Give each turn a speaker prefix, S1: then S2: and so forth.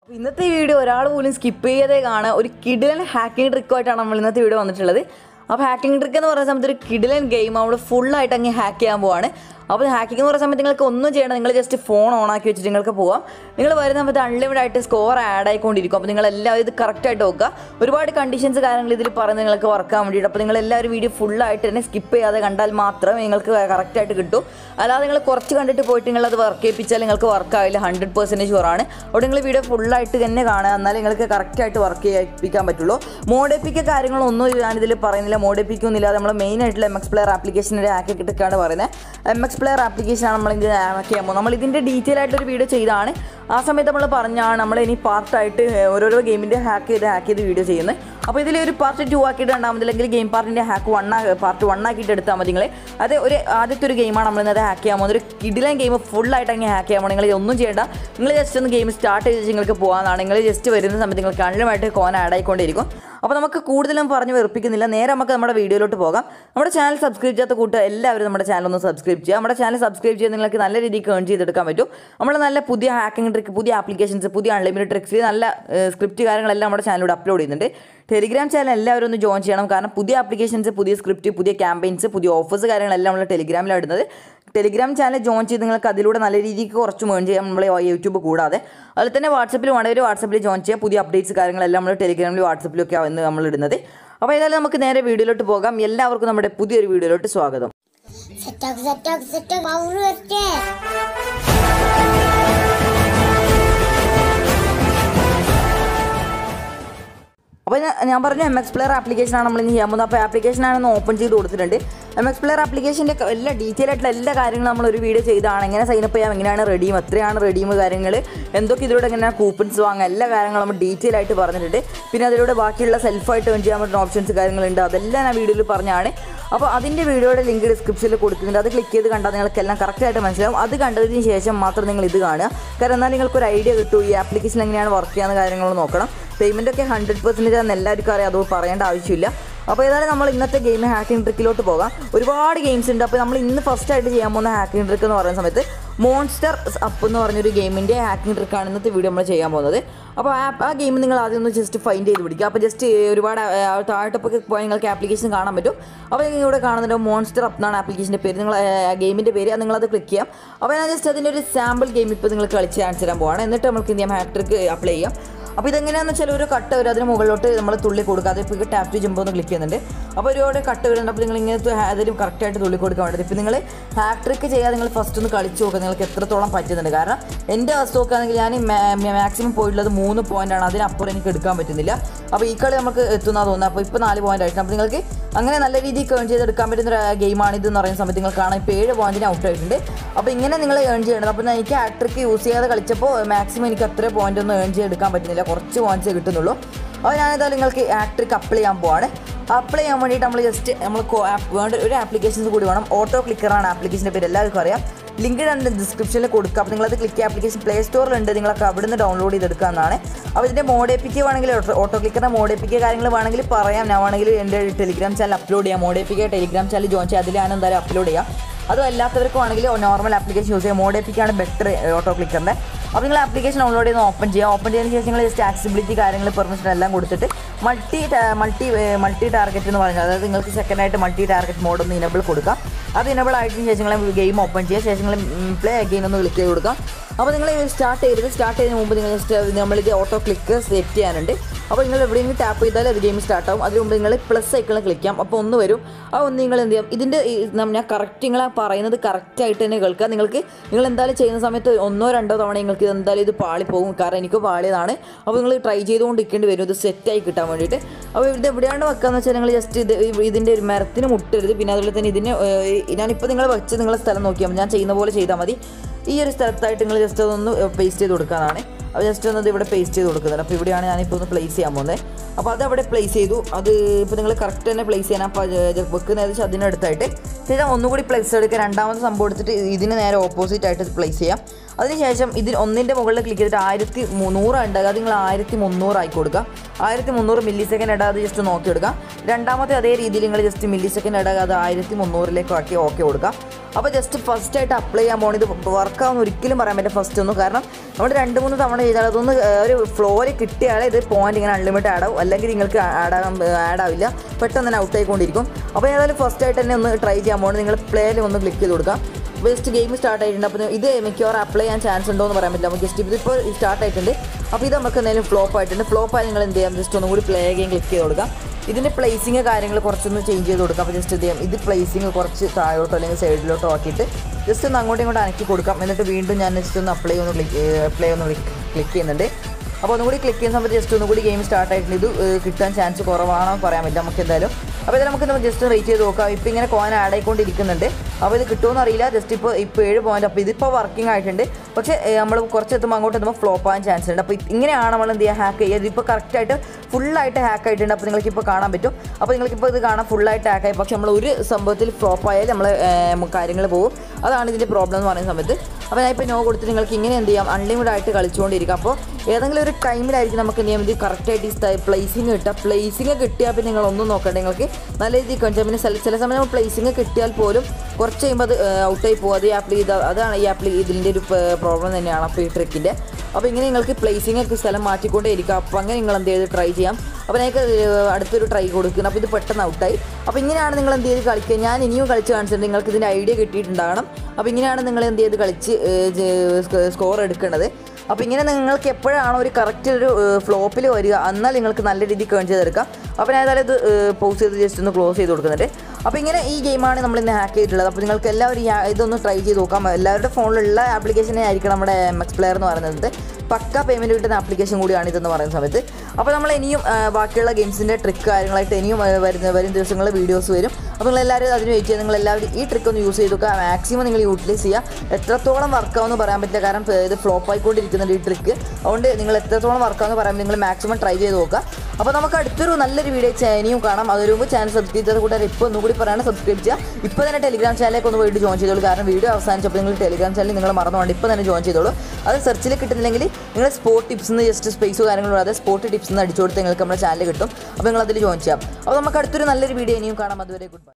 S1: ഇന്നത്തെ വീഡിയോ ഒരാൾ പോലും സ്കിപ്പ് ചെയ്യാതെ കാണാൻ ഒരു കിഡിലൻ ഹാക്കിംഗ് ട്രിക്കുമായിട്ടാണ് നമ്മൾ ഇന്നത്തെ വീഡിയോ വന്നിട്ടുള്ളത്. അപ്പോൾ ഹാക്കിംഗ് ട്രിക്ക് എന്ന് പറയുന്ന സമയത്ത് ഒരു കിഡിലൻ ഗെയിം നമ്മൾ ഫുള്ളായിട്ട് അങ്ങ് ഹാക്ക് ചെയ്യാൻ പോവാണ്. അപ്പോൾ ഹാക്കിംഗ് എന്ന് പറയുന്ന സമയത്ത് നിങ്ങൾക്ക് ഒന്നും ചെയ്യണം, നിങ്ങൾ ജസ്റ്റ് ഫോൺ ഓൺ ആക്കി വെച്ചിട്ട് നിങ്ങൾക്ക് പോകാം. നിങ്ങൾ വരുന്ന സമയത്ത് അൺലിമിറ്റഡ് ആയിട്ട് സ്കോർ ആഡ് ആയിക്കൊണ്ടിരിക്കും. അപ്പോൾ നിങ്ങൾ എല്ലാവരും ഇത് കറക്റ്റായിട്ട് നോക്കുക. ഒരുപാട് കണ്ടീഷൻസ് കാര്യങ്ങൾ ഇതിൽ പറയുന്നത് നിങ്ങൾക്ക് വർക്കാൻ വേണ്ടിയിട്ട്. അപ്പോൾ നിങ്ങൾ എല്ലാവരും വീഡിയോ ഫുള്ളായിട്ട് തന്നെ സ്കിപ്പ് ചെയ്യാതെ കണ്ടാൽ മാത്രമേ നിങ്ങൾക്ക് കറക്റ്റായിട്ട് കിട്ടൂ. അല്ലാതെ നിങ്ങൾ കുറച്ച് കണ്ടിട്ട് പോയിട്ട് നിങ്ങളത് വർക്ക് ചെയ്യിപ്പിച്ചാൽ നിങ്ങൾക്ക് വർക്കാവില്ല, 100% ഷുവറാണ്. അവിടെ നിങ്ങൾ വീഡിയോ ഫുള്ളായിട്ട് തന്നെ കാണുക, എന്നാലേ നിങ്ങൾക്ക് കറക്റ്റായിട്ട് വർക്ക് ചെയ്യിപ്പിക്കാൻ പറ്റുള്ളൂ. മോഡിഫിക്ക കാര്യങ്ങളൊന്നും ഞാനിതിൽ പറയുന്നില്ല, മോഡിഫിക്കൊന്നുമില്ല. നമ്മൾ മെയിനായിട്ടുള്ള Mxplayer ആപ്ലിക്കേഷൻ്റെ ഹാക്ക് കിട്ടൊക്കെയാണ് പറയുന്നത്. Mxplayer ആപ്ലിക്കേഷനാണ് നമ്മളിത് ഹാക്ക് ചെയ്യാൻ പോകുന്നത്. നമ്മളിതിൻ്റെ ഡീറ്റെയിൽ ആയിട്ടൊരു വീഡിയോ ചെയ്താണ്. ആ സമയത്ത് നമ്മൾ പറഞ്ഞാണ് നമ്മൾ ഇനി പാർട്ടായിട്ട് ഓരോരോ ഗെയിമിൻ്റെ ഹാക്ക് ചെയ്ത് വീഡിയോ ചെയ്യുന്നത്. അപ്പോൾ ഇതിൽ ഒരു പാർട്ട് 2 ആക്കിയിട്ട് ഉണ്ടാകുമ്പോൾ അല്ലെങ്കിൽ ഗെയിം പാർട്ടിൻ്റെ പാർട്ട് 1 ആക്കിയിട്ട് എടുത്താൽ മതി നിങ്ങൾ. അത് ആദ്യത്തെ ഒരു ഗെയിമാണ് നമ്മളിന്നത് ഹാക്ക് ചെയ്യാൻ പോകുന്നത്. ഒരു കിഡിലൻ ഗെയിം ഫുള്ളായിട്ട് അങ്ങനെ ഹാക്ക് ചെയ്യാൻ പോകുന്നത്. നിങ്ങൾ ഒന്നും ചെയ്യേണ്ട, നിങ്ങൾ ജസ്റ്റ് ഒന്ന് ഗെയിം സ്റ്റാർട്ട് ചെയ്ത് നിങ്ങൾക്ക് പോകാനാണ്. നിങ്ങൾ ജസ്റ്റ് വരുന്ന സമയത്ത് നിങ്ങൾ കണ്ണിലുമായിട്ട് കോൻ ആഡ് ആയിക്കൊണ്ടിരിക്കും. അപ്പോൾ നമുക്ക് കൂടുതലും പറഞ്ഞ് വെറുപ്പിക്കുന്നില്ല, നേരെ നമുക്ക് നമ്മുടെ വീഡിയോയിലോട്ട് പോകാം. നമ്മുടെ ചാനൽ സബ്സ്ക്രൈബ് ചെയ്യാത്ത കൂട്ടുകാർ എല്ലാവരും നമ്മുടെ ചാനൽ ഒന്ന് സബ്സ്ക്രൈബ് ചെയ്യുക. നമ്മുടെ ചാനൽ സബ്സ്ക്രൈബ് ചെയ്ത് നിങ്ങൾക്ക് നല്ല രീതിക്ക് ഏൺ ചെയ്തെടുക്കാൻ പറ്റും. നമ്മൾ നല്ല പുതിയ ഹാക്കിംഗ് ട്രിക്ക്, പുതിയ ആപ്ലിക്കേഷൻസ്, പുതിയ അൺലിമിറ്റഡ് ട്രിക്സ്, നല്ല സ്ക്രിപ്റ്റ് കാര്യങ്ങളെല്ലാം നമ്മുടെ ചാനലിലൂടെ അപ്ലോഡ് ചെയ്യുന്നുണ്ട്. ടെലിഗ്രാം ചാനൽ എല്ലാവരും ഒന്ന് ജോയിൻ ചെയ്യണം. കാരണം പുതിയ ആപ്ലിക്കേഷൻസ്, പുതിയ സ്ക്രിപ്റ്റ്, പുതിയ ക്യാമ്പയിൻസ്, പുതിയ ഓഫേഴ്സ് കാര്യങ്ങളെല്ലാം നമ്മൾ ടെലിഗ്രാമിലാണ് ഇടുന്നത്. ടെലിഗ്രാം ചാനൽ ജോയിൻ ചെയ്ത് നിങ്ങൾക്ക് അതിലൂടെ നല്ല രീതിക്ക് കുറച്ച് ഏൺ ചെയ്യാം നമ്മളെ യൂട്യൂബ് കൂടാതെ. അതുപോലെ തന്നെ വാട്സപ്പിൽ വേണമെങ്കിൽ വാട്സപ്പിൽ ജോയിൻ ചെയ്യാം. പുതിയ അപ്ഡേറ്റ്സ് കാര്യങ്ങളെല്ലാം നമ്മൾ ടെലിഗ്രാമിലും വാട്സപ്പിലൊക്കെ ആണ് നമ്മൾ ഇടുന്നത്. അപ്പോൾ ഏതായാലും നമുക്ക് നേരെ വീഡിയോയിലോട്ട് പോകാം. എല്ലാവർക്കും നമ്മുടെ പുതിയൊരു വീഡിയോയിലോട്ട് സ്വാഗതം. അപ്പോൾ ഞാൻ പറഞ്ഞ Mxplayer ആപ്ലിക്കേഷനാണ് നമ്മൾ ഇന്ന് ചെയ്യാൻ പോകുന്നത്. അപ്പോൾ ആപ്ലിക്കേഷനാണെന്ന് ഓപ്പൺ ചെയ്ത് കൊടുത്തിട്ടുണ്ട്. Mxplayer ആപ്ലിക്കേഷൻ്റെ എല്ലാ ഡീറ്റെയിൽ ആയിട്ടുള്ള എല്ലാ കാര്യങ്ങളും നമ്മളൊരു വീഡിയോ ചെയ്താണ്. എങ്ങനെ സൈനപ്പ് ചെയ്യാം, എങ്ങനെയാണ് റെഡീം, എത്രയാണ് റെഡീം കാര്യങ്ങൾ, എന്തൊക്കെ ഇതിലൂടെ എങ്ങനെയാണ് കൂപ്പൺസ് വാങ്ങുക, എല്ലാ കാര്യങ്ങളും നമ്മൾ ഡീറ്റെയിൽ ആയിട്ട് പറഞ്ഞിട്ടുണ്ട്. പിന്നെ അതിലൂടെ ബാക്കിയുള്ള സെൽഫായിട്ട് ഏൺ ചെയ്യാൻ പറ്റുന്ന ഓപ്ഷൻസ് കാര്യങ്ങളുണ്ട്, അതെല്ലാം ഞാൻ വീഡിയോയിൽ പറഞ്ഞാണ്. അപ്പോൾ അതിൻ്റെ വീഡിയോയുടെ ലിങ്ക് ഡിസ്ക്രിപ്ഷനിൽ കൊടുക്കുന്നുണ്ട്. അത് ക്ലിക്ക് ചെയ്ത് കണ്ടാൽ നിങ്ങൾക്കെല്ലാം കറക്റ്റായിട്ട് മനസ്സിലാവും. അത് കണ്ടതിന് ശേഷം മാത്രം നിങ്ങൾ ഇത് കാണുക. കാരണം എന്നാൽ നിങ്ങൾക്കൊരു ഐഡിയ കിട്ടും ഈ ആപ്ലിക്കേഷൻ എങ്ങനെയാണ് വർക്ക് ചെയ്യാവുന്ന കാര്യങ്ങൾ നോക്കണം. പേയ്മെൻറ്റൊക്കെ 100% ആണെന്ന് എല്ലാവർക്കും അറിയാം, അത് പറയേണ്ട ആവശ്യമില്ല. അപ്പോൾ ഏതായാലും നമ്മൾ ഇന്നത്തെ ഗെയിം ഹാക്കിംഗ് ട്രിക്കിലോട്ട് പോകാം. ഒരുപാട് ഗെയിംസ് ഉണ്ട്. അപ്പോൾ നമ്മൾ ഇന്ന് ഫസ്റ്റായിട്ട് ചെയ്യാൻ പോകുന്ന ഹാക്കിംഗ് ട്രിക്ക് എന്ന് പറയുന്ന സമയത്ത് മോൺസ്റ്റർ അപ്പ് എന്ന് പറഞ്ഞൊരു ഗെയിമിൻ്റെ ഹാക്കിംഗ് ട്രിക്കാണ് ഇന്നത്തെ വീഡിയോ നമ്മൾ ചെയ്യാൻ പോകുന്നത്. അപ്പോൾ ആ ഗെയിം നിങ്ങൾ ആദ്യം ഒന്ന് ജസ്റ്റ് ഫൈൻഡ് ചെയ്ത് പിടിക്കുക. അപ്പോൾ ജസ്റ്റ് ഒരുപാട് താഴോട്ടൊക്കെ പോയി നിങ്ങൾക്ക് ആപ്ലിക്കേഷൻ കാണാൻ പറ്റും. അപ്പോൾ നിങ്ങൾ ഇവിടെ കാണുന്നുണ്ട് മോൺസ്റ്റർ അപ്പ് എന്നാണ് ആപ്ലിക്കേഷൻ്റെ പേര്, നിങ്ങൾ ഗെയിമിൻ്റെ പേര്. നിങ്ങളത് ക്ലിക്ക് ചെയ്യാം. അപ്പോൾ ഞാൻ ജസ്റ്റ് അതിൻ്റെ ഒരു സാമ്പിൾ ഗെയിം ഇപ്പോൾ നിങ്ങൾ കളിച്ച് കാണിച്ചു തരാൻ പോവാണ്. എന്നിട്ട് നമുക്ക് എന്ത് ചെയ്യാം, ഹാക്ക് ട്രിക്ക് അപ്ലൈ ചെയ്യാം. അപ്പോൾ ഇതെങ്ങനെയാണെന്ന് വെച്ചാൽ ഒരു കട്ട് വരും, അതിന് മുകളിലോട്ട് നമ്മൾ തുള്ളി കൊടുക്കുക. അതിപ്പോൾ ടാപ്പ് ടു ജമ്പ് ഒന്ന് ക്ലിക്ക് ചെയ്യുന്നുണ്ട്. അപ്പോൾ ഒരുപാട് കട്ട് വരുന്നുണ്ട്. അപ്പോൾ നിങ്ങൾ ഇങ്ങനത്തെ അതിലും കറക്റ്റായിട്ട് തുള്ളി കൊടുക്കാൻ വേണ്ടത്. ഇപ്പോൾ നിങ്ങൾ ഹാക്ക് ട്രിക്ക് ചെയ്യാതെ നിങ്ങൾ ഫസ്റ്റ് ഒന്ന് കളിച്ച് നോക്കുക, നിങ്ങൾക്ക് എത്രത്തോളം പറ്റുന്നുണ്ട്. കാരണം എൻ്റെ അവസ്ഥ നോക്കുകയാണെങ്കിൽ ഞാൻ മാക്സിമം പോയിട്ടുള്ളത് 3 പോയിൻ്റാണ്, അതിനപ്പുറം എനിക്ക് എടുക്കാൻ പറ്റുന്നില്ല. അപ്പോൾ ഈ കളി നമുക്ക് എത്തുന്നതാണ് തോന്നുന്നത്. അപ്പോൾ ഇപ്പോൾ 4 പോയിൻ്റ് ആയിട്ടുണ്ട്. അപ്പോൾ നിങ്ങൾക്ക് അങ്ങനെ നല്ല രീതിയിൽ ഏൺ ചെയ്തെടുക്കാൻ പറ്റുന്ന ഗെയിമാണ് ഇതെന്ന് പറയുന്ന സമയത്ത് നിങ്ങൾ കാണാം ഇപ്പോൾ 7 പോയിൻറ്റിന് ഔട്ട് ആയിട്ടുണ്ട്. അപ്പോൾ ഇങ്ങനെ നിങ്ങൾ ഏൺ ചെയ്യേണ്ടത്. അപ്പോൾ എനിക്ക് ഹാക്ക് ട്രിക്ക് യൂസ് ചെയ്യാതെ കളിച്ചപ്പോൾ മാക്സിമം എനിക്ക് അത്ര പോയിൻ്റ് ഒന്നും ഏൺ ചെയ്തെടുക്കാൻ പറ്റുന്നില്ല, കുറച്ച് പോയിൻറ്റ്സേ കിട്ടുന്നുള്ളൂ. അപ്പോൾ ഞാനേതായാലും നിങ്ങൾക്ക് ഹാക്ക് ട്രിക്ക് അപ്ലൈ ചെയ്യാൻ പോവാണ്. അപ്ലൈ ചെയ്യാൻ വേണ്ടിയിട്ട് നമ്മൾ ജസ്റ്റ് നമ്മൾ വേണ്ട ഒരു ആപ്ലിക്കേഷൻസ് കൂടി വേണം. ഓട്ടോ ക്ലിക്കറാണ് ആപ്ലിക്കേഷൻ്റെ പേര്, എല്ലാവർക്കും അറിയാം. ലിങ്ക് ഞാൻ ഡിസ്ക്രിപ്ഷനിൽ കൊടുക്കുക. അപ്പോൾ നിങ്ങളത് ക്ലിക്ക് ചെയ്യുക. ആപ്ലിക്കേഷൻ പ്ലേ സ്റ്റോറിലുണ്ട്, നിങ്ങൾക്ക് അവിടെ നിന്ന് ഡൗൺലോഡ് ചെയ്തെടുക്കാവുന്നതാണ്. അപ്പോൾ ഇതിൻ്റെ മോഡിഫിക്ക വേണമെങ്കിൽ ഓട്ടോ ക്ലിക്കറിൻ്റെ മോഡിഫിക്ക കാര്യങ്ങൾ വേണമെങ്കിൽ പറയാം. ഞാൻ വേണമെങ്കിൽ എൻ്റെ ടെലിഗ്രാം ചാനൽ അപ്ലോഡ് ചെയ്യാം. മോഡിഫിക്ക ടെലിഗ്രാം ചാനൽ ജോയിൻ ചെയ്യാം, അതിൽ ഞാൻ എന്തായാലും അപ്ലോഡ് ചെയ്യാം. അതും അല്ലാത്തവർക്കും ആണെങ്കിൽ നോർമൽ ആപ്ലിക്കേഷൻ യൂസ് ചെയ്യാം. മോഡിഫിക്കാണ് ബെറ്റർ ഓട്ടോ ക്ലിക്കറിൻ്റെ. അപ്പോൾ നിങ്ങൾ ആപ്ലിക്കേഷൻ ഡൗൺലോഡ് ചെയ്ത് ഓപ്പൺ ചെയ്യുക. ഓപ്പൺ ചെയ്തതിന് ശേഷം നിങ്ങൾ ജസ്റ്റ് ആക്സസിബിലിറ്റി കാര്യങ്ങൾ പെർമിഷൻ എല്ലാം കൊടുത്തിട്ട് മൾട്ടി ടാർഗറ്റ് എന്ന് പറയുന്നത്, അതായത് നിങ്ങൾക്ക് സെക്കൻഡായിട്ട് മൾട്ടി ടാർഗറ്റ് മോഡ് ഒന്ന് ഇനബിൾ കൊടുക്കാം. അത് ഇനബിൾ ആയതിനു ശേഷം നിങ്ങൾ ഗെയിം ഓപ്പൺ ചെയ്യുക. ശേഷം നിങ്ങൾ പ്ലേ അഗെയിൻ ഒന്ന് ക്ലിക്ക് ചെയ്ത് കൊടുക്കാം. അപ്പോൾ നിങ്ങൾ സ്റ്റാർട്ട് ചെയ്യുന്നതിന് മുമ്പ് നിങ്ങൾ ജസ്റ്റ് നമ്മളിത് ഓട്ടോ ക്ലിക്ക് സെറ്റ് ചെയ്യാനുണ്ട്. അപ്പോൾ നിങ്ങൾ എവിടെയെങ്കിലും ടാപ്പ് ചെയ്താൽ അത് ഗെയിം സ്റ്റാർട്ടാവും. അതിന് മുമ്പ് നിങ്ങൾ പ്ലസ് ഐക്കണിൽ ക്ലിക്ക് ചെയ്യാം. അപ്പോൾ ഒന്ന് വരും. ആ ഒന്ന് നിങ്ങൾ എന്ത് ചെയ്യാം, ഇതിൻ്റെ ഞാൻ കറക്റ്റ് നിങ്ങളെ പറയുന്നത് കറക്റ്റായിട്ട് തന്നെ കേൾക്കുക. നിങ്ങൾ എന്തായാലും ചെയ്യുന്ന സമയത്ത് 1 or 2 തവണ നിങ്ങൾക്ക് എന്തായാലും ഇത് പാളിപ്പോകും. കാരണം എനിക്ക് പാളിയതാണ്. അപ്പോൾ നിങ്ങൾ ട്രൈ ചെയ്തുകൊണ്ടിരിക്കേണ്ടി വരും ഇത് സെറ്റായി കിട്ടാൻ വേണ്ടിയിട്ട്. അപ്പോൾ ഇത് എവിടെയാണ് വെക്കാന്ന് വെച്ചാൽ നിങ്ങൾ ജസ്റ്റ് ഇതിൻ്റെ ഒരു മരത്തിന് മുട്ടരുത്. പിന്നെ അതുപോലെ തന്നെ ഇതിന് ഞാനിപ്പോൾ നിങ്ങൾ വെച്ച് നിങ്ങളെ സ്ഥലം നോക്കിയാൽ മതി, ഞാൻ ചെയ്യുന്ന പോലെ ചെയ്താൽ മതി. ഈ ഒരു സ്ഥലത്തായിട്ട് നിങ്ങൾ ജസ്റ്റ് അതൊന്ന് പേസ്റ്റ് ചെയ്ത് കൊടുക്കാനാണ്. അപ്പോൾ ജസ്റ്റ് ഒന്നത് ഇവിടെ പേസ്റ്റ് ചെയ്ത് കൊടുക്കുന്നത്. അപ്പോൾ ഇവിടെയാണ് ഞാനിപ്പോൾ ഒന്ന് പ്ലേസ് ചെയ്യാൻ പോകുന്നത്. അപ്പോൾ അതവിടെ പ്ലേസ് ചെയ്തു. അത് ഇപ്പോൾ നിങ്ങൾ കറക്റ്റ് തന്നെ പ്ലേസ് ചെയ്യാൻ. അപ്പോൾ വെക്കുന്നത് ഏകദേശം അതിനടുത്തായിട്ട് ശേഷം ഒന്നുകൂടി പ്ലേസ് എടുക്കുക. രണ്ടാമത്തെ സംഭവം എടുത്തിട്ട് ഇതിന് നേരെ ഓപ്പോസിറ്റ് ആയിട്ട് പ്ലേസ് ചെയ്യാം. അതിനുശേഷം ഇതിൽ ഒന്നിൻ്റെ മുകളിൽ ക്ലിക്ക് ചെയ്തിട്ട് 1300 ഉണ്ടാകുക, അത് നിങ്ങൾ 1300 ആക്കി കൊടുക്കുക. 1300 മില്ലി സെക്കൻഡ് ഇടാതെ ജസ്റ്റ് നോക്കിയെടുക്കുക. രണ്ടാമത്തെ അതേ രീതിയിൽ നിങ്ങൾ ജസ്റ്റ് മില്ലി സെക്കൻഡ് ഇടാതെ അത് 1300 ആക്കി ഓക്കെ കൊടുക്കുക. അപ്പോൾ ജസ്റ്റ് ഫസ്റ്റായിട്ട് അപ്ലൈ ചെയ്യാൻ പോകണം. ഇത് വർക്കാവുന്ന ഒരിക്കലും പറയാൻ പറ്റില്ല ഫസ്റ്റ് ഒന്നും, കാരണം നമ്മൾ 2-3 തവണ ചെയ്താൽ അതൊന്ന് ഒരു ഫ്ലോയിൽ കിട്ടിയാൽ ഇത് പോയിന്റ് ഇങ്ങനെ അൺലിമിറ്റഡ് ആവും, അല്ലെങ്കിൽ നിങ്ങൾക്ക് ആഡ് ആവില്ല, പെട്ടെന്ന് തന്നെ ഔട്ട് ആയിക്കൊണ്ടിരിക്കും. അപ്പോൾ ഏതായാലും ഫസ്റ്റായിട്ട് തന്നെ ഒന്ന് ട്രൈ ചെയ്യാൻ പോകണം. നിങ്ങൾ പ്ലേയിൽ ഒന്ന് ക്ലിക്ക് ചെയ്ത് കൊടുക്കാം. ജസ്റ്റ് ഗെയിം സ്റ്റാർട്ട് ആയിട്ടുണ്ട്. അപ്പോൾ ഇത് മിക്കവാറും അപ്ലൈ ചെയ്യാൻ ചാൻസ് ഉണ്ടോ എന്ന് പറയാൻ പറ്റില്ല. നമുക്ക് ജസ്റ്റ് ഇതിപ്പോൾ സ്റ്റാർട്ട് ആയിട്ടുണ്ട്. അപ്പോൾ ഇത് നമുക്ക് എന്തെങ്കിലും ഫ്ലോപ്പ് ആയിട്ടുണ്ട്. ഫ്ലോപ്പായി നിങ്ങൾ എന്ത് ചെയ്യാം, ജസ്റ്റ് ഒന്നും കൂടി പ്ലേ ഗെയിം ക്ലിക്ക് ചെയ്ത് കൊടുക്കാം. ഇതിൻ്റെ പ്ലേസിങ് കാര്യങ്ങൾ കുറച്ചൊന്ന് ചേഞ്ച് ചെയ്ത് കൊടുക്കാം. അപ്പോൾ ജസ്റ്റ് എന്ത് ചെയ്യാം, ഇത് പ്ലേസിങ് കുറച്ച് താഴോട്ടോ അല്ലെങ്കിൽ സൈഡിലോട്ടോ ആക്കിയിട്ട് ജസ്റ്റ് ഒന്ന് അങ്ങോട്ടും ഇങ്ങോട്ട് അനക്കി കൊടുക്കാം. എന്നിട്ട് വീണ്ടും ഞാൻ ജസ്റ്റ് ഒന്ന് പ്ലേ ഒന്ന് ക്ലിക്ക് ചെയ്യുന്നുണ്ട്. അപ്പോൾ ഒന്നുകൂടി ക്ലിക്ക് ചെയ്യുന്ന സമയത്ത് ജസ്റ്റ് ഒന്നുകൂടി ഗെയിം സ്റ്റാർട്ട് ആയിട്ടുണ്ട്. ഇത് കിട്ടാൻ ചാൻസ് കുറവാണോ പറയാൻ പറ്റില്ല നമുക്ക് എന്തായാലും. അപ്പോൾ ഇത് നമുക്ക് ജസ്റ്റ് റേറ്റ് ചെയ്ത് നോക്കാം. ഇപ്പോൾ ഇങ്ങനെ കോയിൻ ആഡ് ആയിക്കൊണ്ടിരിക്കുന്നുണ്ട്. അപ്പോൾ ഇത് കിട്ടുമെന്ന് അറിയില്ല. ജസ്റ്റ് ഇപ്പോൾ 7 പോയിന്റ്. അപ്പോൾ ഇതിപ്പോൾ വർക്കിംഗ് ആയിട്ടുണ്ട്. പക്ഷേ നമ്മൾ കുറച്ച് എത്തുമ്പോൾ അങ്ങോട്ട് എത്തുമ്പോൾ ഫ്ലോപ്പ് ആകാൻ ചാൻസ് ഉണ്ട്. അപ്പോൾ ഇങ്ങനെയാണ് നമ്മൾ എന്ത് ചെയ്യുക, ഹാക്ക് ചെയ്യുക. ഇതിപ്പോൾ കറക്റ്റായിട്ട് ഫുള്ളായിട്ട് ഹാക്ക് ആയിട്ടുണ്ട്. അപ്പോൾ നിങ്ങൾക്കിപ്പോൾ കാണാൻ പറ്റും. അപ്പോൾ നിങ്ങൾക്കിപ്പോൾ ഇത് കാണാൻ ഫുള്ളായിട്ട് ഹാക്കായി. പക്ഷേ നമ്മൾ ഒരു സംഭവത്തിൽ ഫ്ലോപ്പ് ആയാൽ നമ്മൾ കാര്യങ്ങൾ പോകും. അതാണ് ഇതിൻ്റെ പ്രോബ്ലം എന്ന് പറയുന്ന സമയത്ത്. അപ്പോൾ ഞാൻ ഇപ്പോൾ നോ കൊടുത്ത് നിങ്ങൾക്ക് ഇങ്ങനെ എന്ത് ചെയ്യാം, അൺലിമിറ്റഡ് ആയിട്ട് കളിച്ചുകൊണ്ടിരിക്കുക. അപ്പോൾ ഏതെങ്കിലും ഒരു ടൈമിലായിരിക്കും നമുക്ക് എന്ത് ചെയ്യാം, ഇത് കറക്റ്റായിട്ട് ഈ പ്ലേസിങ് കിട്ടുക. പ്ലേസിങ് കിട്ടിയാൽ പിന്നെ നിങ്ങളൊന്നും നോക്കണ്ട, നിങ്ങൾക്ക് നല്ല രീതിയിൽ കളിച്ചാൽ. പിന്നെ ചില സമയം നമ്മൾ പ്ലേസിങ് കിട്ടിയാൽ പോലും കുറച്ച് കഴിയുമ്പോൾ അത് ഔട്ടായി പോകും. അത് ആപ്പിൾ ചെയ്ത് അതാണ് ഈ ആപ്പിൾ ഇതിൻ്റെ ഒരു പ്രോബ്ലം തന്നെയാണ്. അപ്പോൾ ഈ ട്രിക്കിൻ്റെ അപ്പോൾ ഇങ്ങനെ നിങ്ങൾക്ക് പ്ലേസിങ് ഒക്കെ സ്ഥലം മാറ്റിക്കൊണ്ടേ ഇരിക്കുക. അപ്പോൾ അങ്ങനെ നിങ്ങൾ എന്ത് ചെയ്ത് ട്രൈ ചെയ്യാം. അപ്പോൾ നിങ്ങൾക്ക് അടുത്തൊരു ട്രൈ കൊടുക്കണം. അപ്പോൾ ഇത് പെട്ടെന്ന് ഔട്ടായി. അപ്പോൾ ഇങ്ങനെയാണ് നിങ്ങൾ എന്ത് ചെയ്ത് കളിക്കുക. ഞാൻ ഇനിയും കളിച്ച് കാണിച്ചിട്ടുണ്ട്, നിങ്ങൾക്ക് ഇതിൻ്റെ ഐഡിയ കിട്ടിയിട്ടുണ്ടാകണം. അപ്പോൾ ഇങ്ങനെയാണ് നിങ്ങൾ എന്ത് ചെയ്ത് കളിച്ച് സ്കോർ എടുക്കേണ്ടത്. അപ്പോൾ ഇങ്ങനെ നിങ്ങൾക്ക് എപ്പോഴാണോ ഒരു കറക്റ്റ് ഒരു ഫ്ലോപ്പിൽ വരിക, എന്നാൽ നിങ്ങൾക്ക് നല്ല രീതിയിൽ ഏൺ ചെയ്തെടുക്കാം. അപ്പോൾ ഞാൻ ഏതായാലും ഇത് പോസ് ചെയ്ത് ജസ്റ്റ് ഒന്ന് ക്ലോസ് ചെയ്ത് കൊടുക്കുന്നുണ്ട്. അപ്പോൾ ഇങ്ങനെ ഈ ഗെയിമാണ് നമ്മൾ ഇന്ന് ഹാക്ക് ചെയ്തിട്ടുള്ളത്. അപ്പോൾ നിങ്ങൾക്ക് എല്ലാവരും ഇതൊന്ന് ട്രൈ ചെയ്ത് നോക്കാം. എല്ലാവരുടെ ഫോണിലുള്ള ആപ്ലിക്കേഷനെ ആയിരിക്കും നമ്മുടെ Mxplayer എന്ന് പറയുന്നത്. പക്ക പേയ്മെൻറ്റ് കിട്ടുന്ന ആപ്ലിക്കേഷൻ കൂടിയാണ് ഇതെന്ന് പറയുന്ന സമയത്ത്. അപ്പോൾ നമ്മൾ ഇനിയും ബാക്കിയുള്ള ഗെയിംസിൻ്റെ ട്രിക്ക് കാര്യങ്ങളായിട്ട് ഇനിയും വരും ദിവസങ്ങളിൽ വീഡിയോസ് വരും. അപ്പോൾ നിങ്ങളെല്ലാവരും അതിന് വെയിറ്റ് ചെയ്യുക. നിങ്ങളെല്ലാവരും ഈ ട്രിക്ക് ഒന്ന് യൂസ് ചെയ്ത് നോക്കുക. മാക്സിമം നിങ്ങൾ യൂട്ടിലൈസ് ചെയ്യുക. എത്രത്തോളം വർക്കാവുമെന്ന് പറയാൻ പറ്റില്ല, കാരണം ഇത് ഫ്ലോപ്പ് ആയിക്കൊണ്ടിരിക്കുന്നുണ്ട് ഈ ട്രിക്ക്. അതുകൊണ്ട് നിങ്ങൾ എത്രത്തോളം വർക്കാവുമെന്ന് പറയാൻ നിങ്ങൾ മാക്സിമം ട്രൈ ചെയ്ത് നോക്കുക. അപ്പോൾ നമുക്ക് അടുത്തൊരു നല്ലൊരു വീഡിയോ ഇനിയും കാണാം. അതിന് മുമ്പ് ചാനൽ സബ്സ്ക്രൈബ് ചെയ്ത കൂടെ ഇപ്പോൾ ഒന്നുകൂടി പറയുകയാണ്, സബ്സ്ക്രൈബ് ചെയ്യുക. ഇപ്പോൾ തന്നെ ടെലിഗ്രാം ചാനലിലേക്ക് ഒന്ന് പോയിട്ട് ജോയിൻ ചെയ്തോളൂ. കാരണം വീഡിയോ അവസാനിച്ചപ്പോൾ നിങ്ങൾ ടെലിഗ്രാം ചാനൽ നിങ്ങൾ മറന്നുകൊണ്ട് ഇപ്പോൾ തന്നെ ജോയിൻ ചെയ്തോളൂ. അത് സെർച്ചിൽ കിട്ടുന്നില്ലെങ്കിൽ നിങ്ങൾ സ്പോർട്ട് ടിപ്സ് എന്ന് ജസ്റ്റ് സ്പേസോ കാര്യങ്ങളോ അതായത് സ്പോർട്ട് ടിപ്സ് എന്ന് അടിച്ചു കൊടുത്ത് നിങ്ങൾക്ക് നമ്മുടെ ചാനൽ കിട്ടും. അപ്പോൾ നിങ്ങൾ അതിൽ ജോയിൻ ചെയ്യാം. അപ്പോൾ നമുക്ക് അടുത്തൊരു നല്ലൊരു വീഡിയോ ഇനിയും കാണാം. അതുവരെ ഗുഡ് ബൈ.